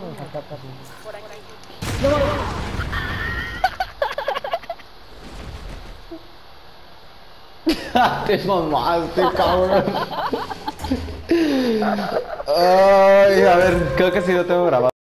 Por aquí. Te mamaste, cabrón. Ay, a ver, creo que sí lo tengo grabado.